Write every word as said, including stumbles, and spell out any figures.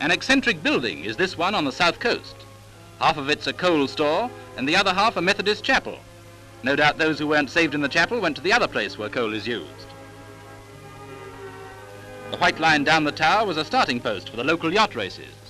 An eccentric building is this one on the south coast. Half of it's a coal store and the other half a Methodist chapel. No doubt those who weren't saved in the chapel went to the other place where coal is used. The white line down the tower was a starting post for the local yacht races.